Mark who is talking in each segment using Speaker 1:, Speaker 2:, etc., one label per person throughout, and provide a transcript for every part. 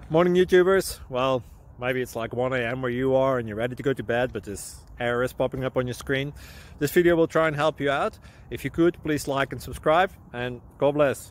Speaker 1: Morning YouTubers. Well, maybe it's like 1 a.m. where you are and you're ready to go to bed, but this error is popping up on your screen. This video will try and help you out. If you could, please like and subscribe, and God bless.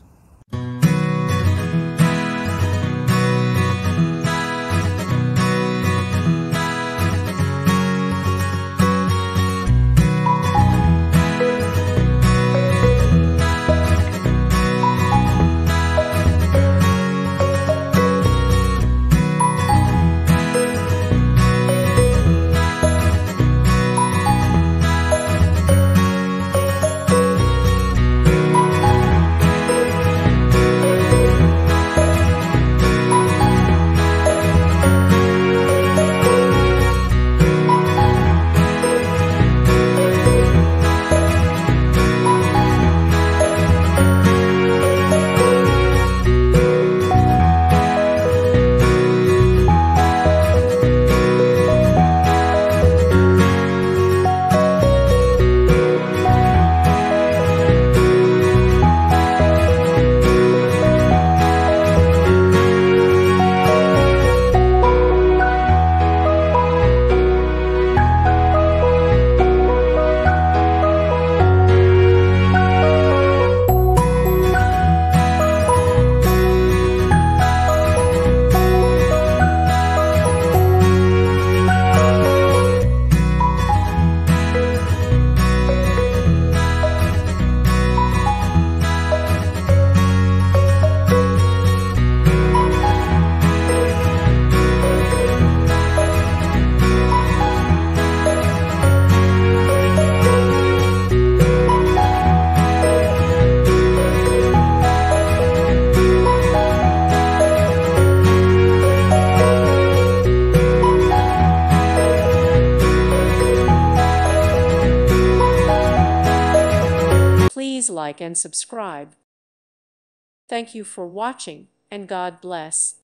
Speaker 2: Please like and subscribe. Thank you for watching, and God bless.